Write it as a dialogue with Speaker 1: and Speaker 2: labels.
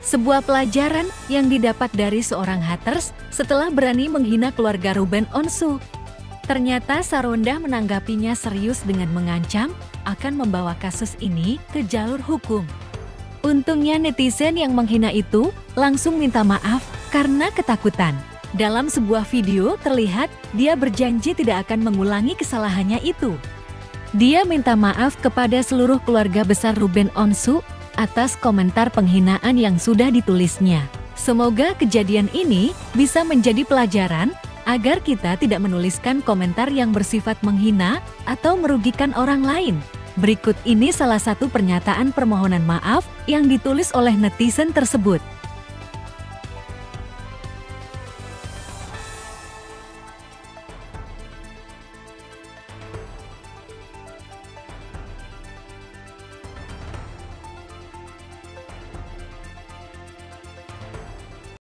Speaker 1: Sebuah pelajaran yang didapat dari seorang haters setelah berani menghina keluarga Ruben Onsu. Ternyata Saronda menanggapinya serius dengan mengancam akan membawa kasus ini ke jalur hukum. Untungnya netizen yang menghina itu langsung minta maaf karena ketakutan. Dalam sebuah video terlihat dia berjanji tidak akan mengulangi kesalahannya itu. Dia minta maaf kepada seluruh keluarga besar Ruben Onsu atas komentar penghinaan yang sudah ditulisnya. Semoga kejadian ini bisa menjadi pelajaran agar kita tidak menuliskan komentar yang bersifat menghina atau merugikan orang lain. Berikut ini salah satu pernyataan permohonan maaf yang ditulis oleh netizen tersebut.